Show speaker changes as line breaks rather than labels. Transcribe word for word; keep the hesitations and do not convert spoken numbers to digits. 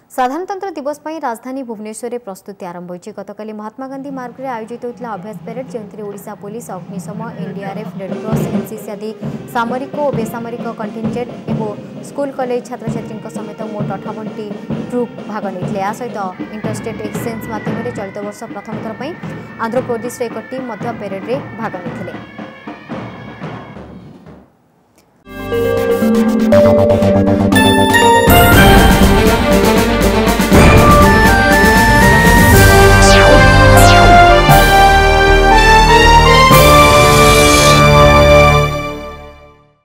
साधारणतंत्र दिवस पर राजधानी भुवनेश्वर में प्रस्तुति आरंभ होती। गतकाली महात्मा गांधी मार्ग में आयोजित होता अभ्यास परेड जो ओडिशा पुलिस अग्निशम एनडीआरएफ रेडक्रॉस एनसीसी आदि सामरिक और बेसामरिक कंटिजेंट और स्कूल कॉलेज छात्र छात्री समेत मोट अठावन टी ट्रुप भाग नहीं सहित इंटरस्टेट एक्सचेंज मध्यम चलित वर्ष प्रथम थर पर आंध्र प्रदेश एक टीम परेड में भाग नहीं।